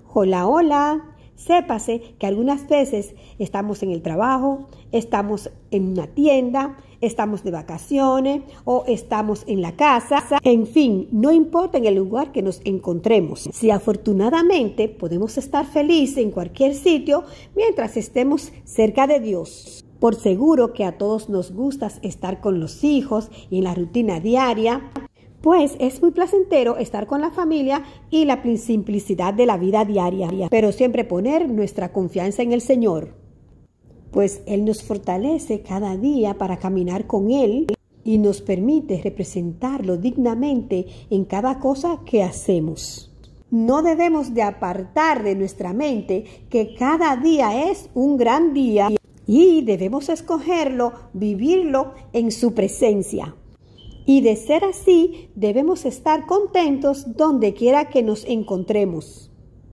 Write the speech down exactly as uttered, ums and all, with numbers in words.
Hola, hola. Sépase que algunas veces estamos en el trabajo, estamos en una tienda, estamos de vacaciones o estamos en la casa. En fin, no importa en el lugar que nos encontremos. Si afortunadamente podemos estar felices en cualquier sitio mientras estemos cerca de Dios. Por seguro que a todos nos gusta estar con los hijos y en la rutina diaria. Pues es muy placentero estar con la familia y la simplicidad de la vida diaria, pero siempre poner nuestra confianza en el Señor, pues Él nos fortalece cada día para caminar con Él y nos permite representarlo dignamente en cada cosa que hacemos. No debemos de apartar de nuestra mente que cada día es un gran día y debemos escogerlo, vivirlo en su presencia. Y de ser así, debemos estar contentos donde quiera que nos encontremos.